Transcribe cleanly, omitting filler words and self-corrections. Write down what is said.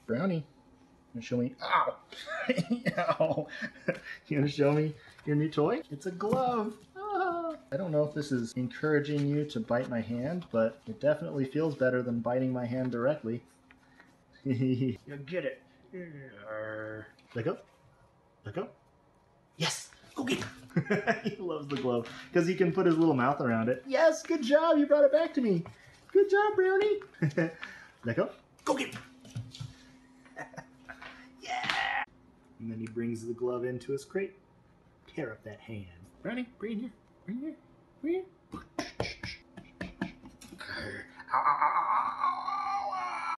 Brownie, you wanna show me? Ow! Ow! You wanna show me your new toy? It's a glove. Ah. I don't know if this is encouraging you to bite my hand, but it definitely feels better than biting my hand directly. You get it. Let go. Let go. Yes. Go get it. He loves the glove because he can put his little mouth around it. Yes. Good job. You brought it back to me. Good job, Brownie. Let go. Go get it. Yeah. And then he brings the glove into his crate. Tear up that hand. Brownie, bring it here. Bring it here. Bring it here. Ow, ow, ow,